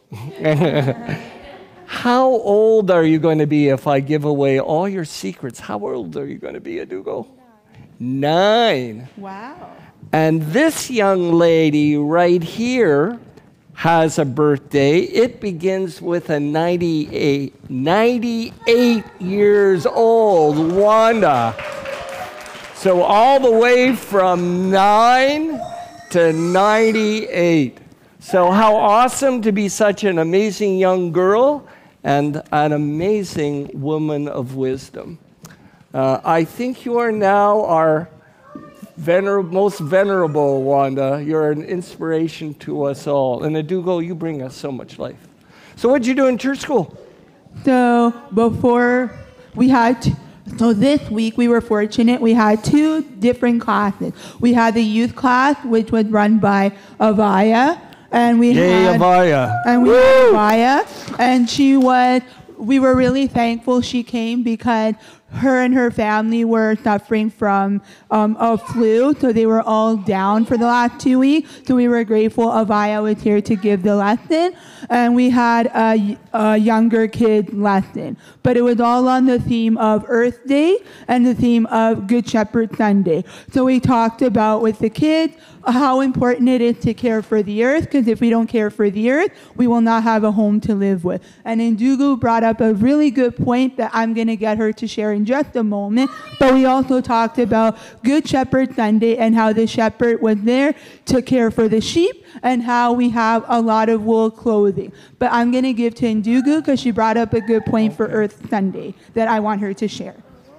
How old are you going to be if I give away all your secrets? How old are you going to be, Adugo? Nine. Nine. Wow. And this young lady right here has a birthday. It begins with a ninety-eight. ninety-eight years old, Wanda. So all the way from nine to ninety-eight. So how awesome to be such an amazing young girl and an amazing woman of wisdom. Uh, I think you are now our Vener- most venerable, Wanda. You're an inspiration to us all. And Adugo, you bring us so much life. So what did you do in church school? So before we had, t- so this week we were fortunate. We had two different classes. We had the youth class, which was run by Avaya. And we Yay, had, Avaya. And we Woo! had Avaya. And she was, we were really thankful she came because her and her family were suffering from um, a flu, so they were all down for the last two weeks. So we were grateful Avaya was here to give the lesson, and we had a, a younger kid lesson. But it was all on the theme of Earth Day and the theme of Good Shepherd Sunday. So we talked about with the kids how important it is to care for the earth, because if we don't care for the earth, we will not have a home to live with. And Ndugu brought up a really good point that I'm going to get her to share in just a moment, but we also talked about Good Shepherd Sunday and how the shepherd was there to care for the sheep and how we have a lot of wool clothing. But I'm going to give to Ndugu because she brought up a good point for Earth Sunday that I want her to share.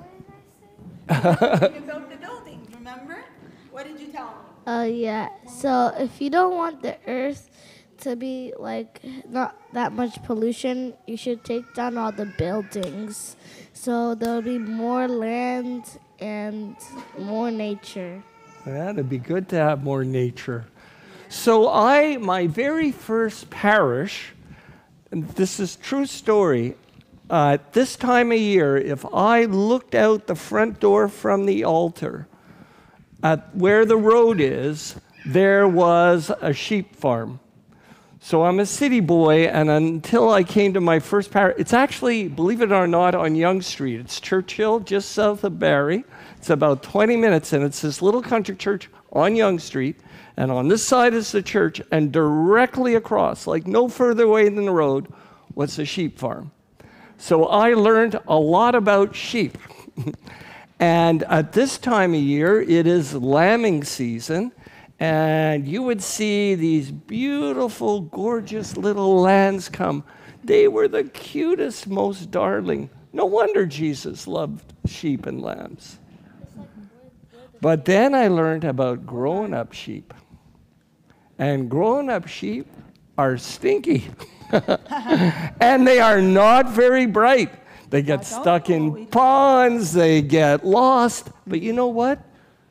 About the building, remember? What did you tell me? Uh, yeah. So if you don't want the earth to be like not that much pollution, you should take down all the buildings. So there'll be more land and more nature. That'd be good to have more nature. So I, my very first parish, and this is true story, uh, at this time of year, if I looked out the front door from the altar, at where the road is, there was a sheep farm. So I'm a city boy, and until I came to my first parish, it's actually, believe it or not, on Yonge Street. It's Churchill, just south of Barrie. It's about twenty minutes, and it's this little country church on Yonge Street. And on this side is the church, and directly across, like no further away than the road, was the sheep farm. So I learned a lot about sheep. And at this time of year, it is lambing season, and you would see these beautiful, gorgeous little lambs come. They were the cutest, most darling. No wonder Jesus loved sheep and lambs. But then I learned about grown-up sheep. And grown-up sheep are stinky. And they are not very bright. They get stuck in ponds, they get lost. But you know what?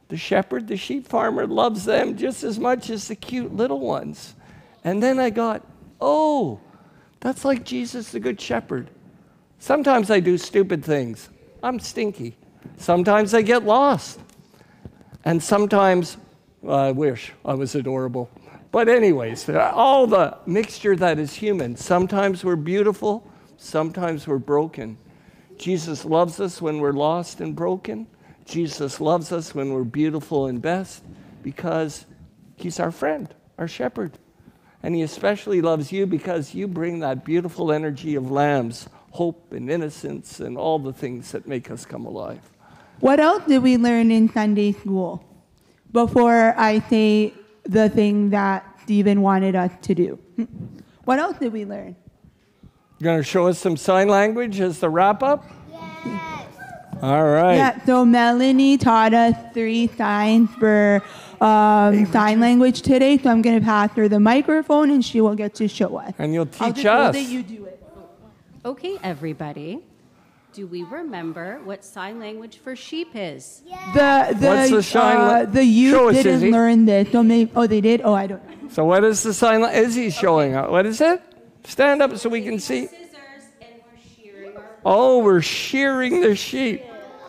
The shepherd, the sheep farmer, loves them just as much as the cute little ones. And then I got, oh, that's like Jesus, the good shepherd. Sometimes I do stupid things. I'm stinky. Sometimes I get lost. And sometimes, well, I wish I was adorable. But anyways, all the mixture that is human. Sometimes we're beautiful, sometimes we're broken. Jesus loves us when we're lost and broken. Jesus loves us when we're beautiful and best because he's our friend, our shepherd. And he especially loves you because you bring that beautiful energy of lambs, hope and innocence and all the things that make us come alive. What else did we learn in Sunday school? Before I say the thing that Stephen wanted us to do. What else did we learn? You're going to show us some sign language as the wrap-up? Yes. All right. Yeah, so Melanie taught us three signs for um, sign language today, so I'm going to pass her the microphone and she will get to show us. And you'll teach I'll just us. hold it, you do it. Okay, everybody. Do we remember what sign language for sheep is? The, the, What's the sign uh, la- the youth Show us, didn't Izzy. learn this. So maybe, oh, they did? Oh, I don't know. So what is the sign language? Is he showing up? What is it? Stand up so we can see. Scissors and we're shearing our Oh, we're shearing the sheep.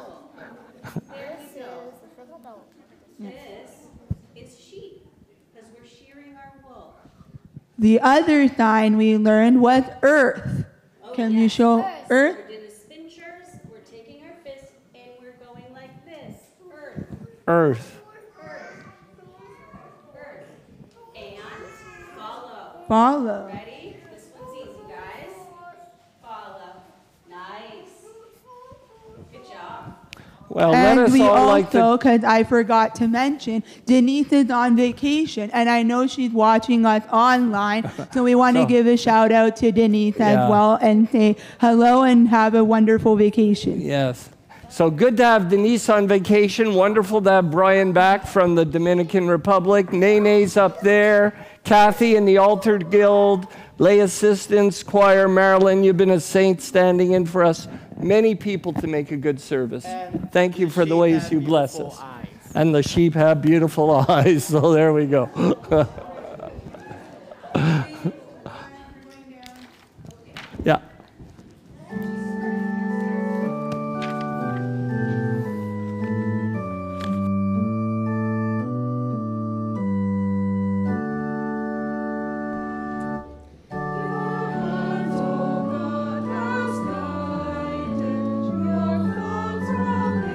This is sheep because we're shearing our wool. The other sign we learned was earth. Oh, Can you yes. show earth? We're doing the spinchers. We're taking our fist and we're going like this. Earth. Earth. Earth. Earth. And follow. Follow. Ready? This one's easy, guys. Follow. Nice. Good job. Well, let And us we all like also, to. because I forgot to mention, Denise is on vacation, and I know she's watching us online, so we want to So- give a shout out to Denise Yeah. as well and say hello and have a wonderful vacation. Yes. So good to have Denise on vacation. Wonderful to have Brian back from the Dominican Republic. Nene's up there. Cathy in the Altar Guild. Lay assistants, choir, Marilyn. You've been a saint standing in for us. Many people to make a good service. Thank you for the ways you bless us. And the sheep have beautiful eyes. So there we go. Yeah.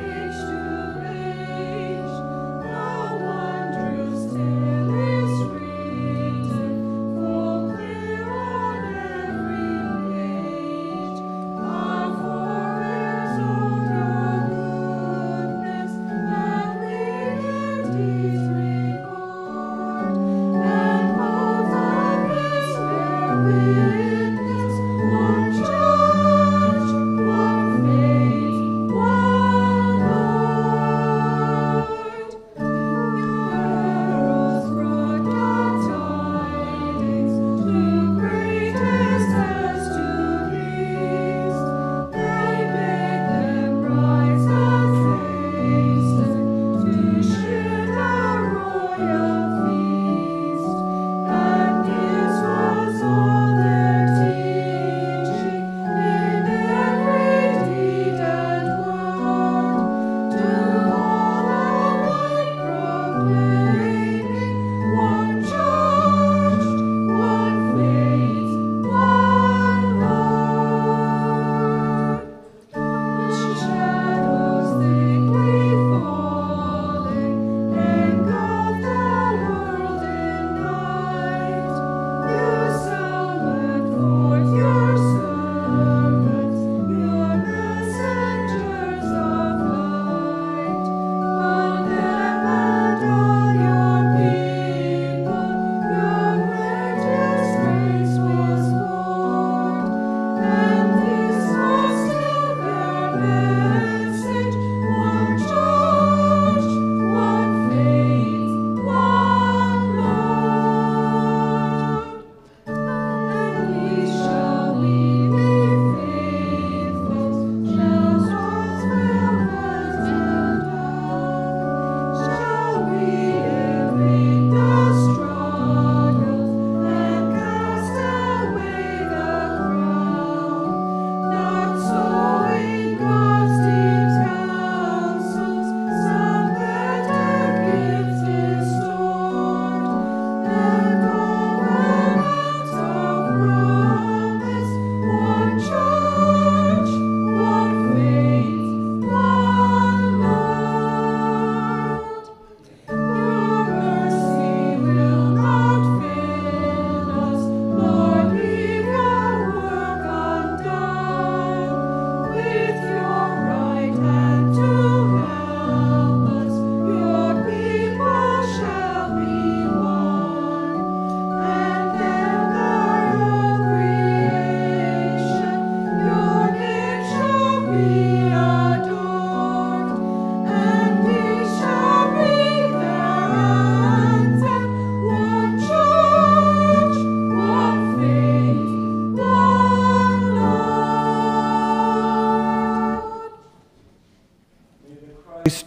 No wondrous tale is read.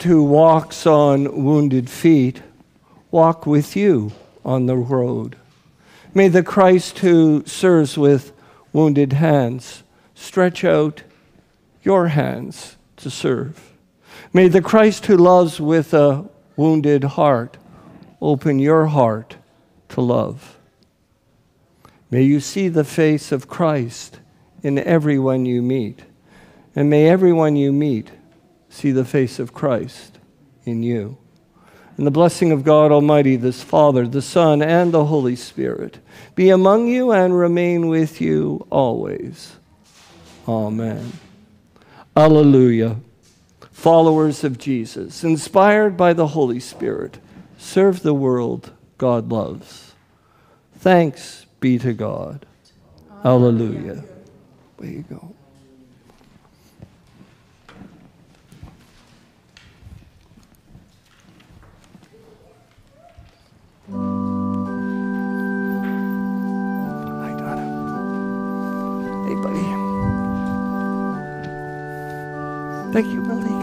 who walks on wounded feet walk with you on the road. May the Christ who serves with wounded hands stretch out your hands to serve. May the Christ who loves with a wounded heart open your heart to love. May you see the face of Christ in everyone you meet, and may everyone you meet see the face of Christ in you. And the blessing of God Almighty, this Father, the Son, and the Holy Spirit be among you and remain with you always. Amen. Alleluia. Followers of Jesus, inspired by the Holy Spirit, serve the world God loves. Thanks be to God. Alleluia. There you go. Hi, Donna. Hey, buddy. Thank you, Millie.